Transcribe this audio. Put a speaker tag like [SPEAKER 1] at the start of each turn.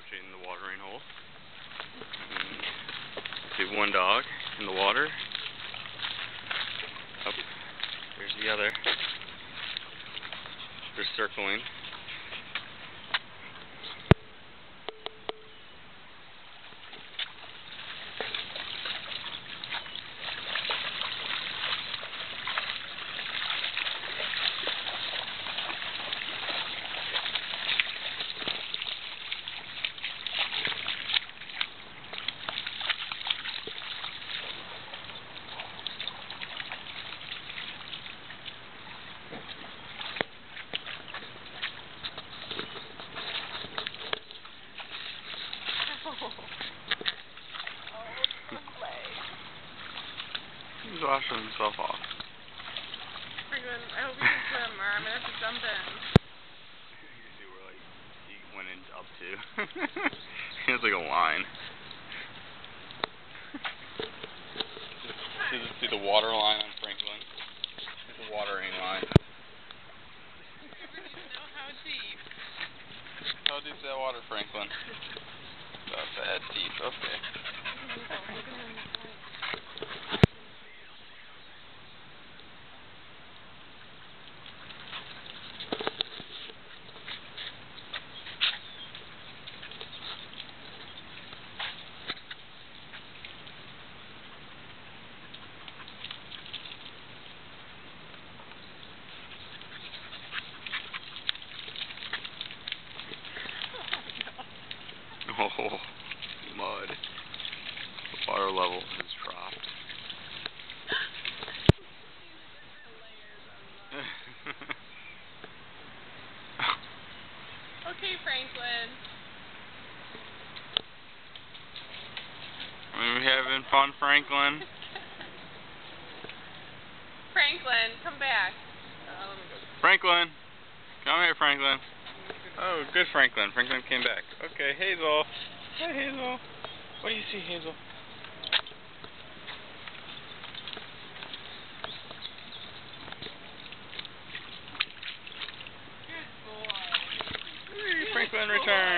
[SPEAKER 1] straight in the watering hole. See one dog in the water. Oh, there's the other. They're circling. He's washing himself off.
[SPEAKER 2] Franklin, I hope you can swim, or I'm gonna have to jump in.
[SPEAKER 1] You see where like he went in up to. He has like a line. Just see the water line on Franklin. It's a watering line.
[SPEAKER 2] I never need to know how deep.
[SPEAKER 1] How deep's that water, Franklin? About that deep. Okay. Oh, mud. The water level has dropped.
[SPEAKER 2] Okay, Franklin.
[SPEAKER 1] Are we having fun, Franklin?
[SPEAKER 2] Franklin, come back.
[SPEAKER 1] Franklin! Come here, Franklin. Oh, good Franklin. Franklin came back. Okay, Hazel. Hi, Hazel. What do you see, Hazel?
[SPEAKER 2] Good boy.
[SPEAKER 1] Franklin returned.